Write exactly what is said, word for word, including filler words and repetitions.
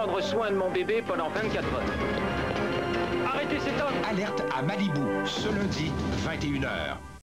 prendre soin de mon bébé pendant vingt-quatre heures. Arrêtez cet homme! Alerte à Malibu, ce lundi, vingt et une heures.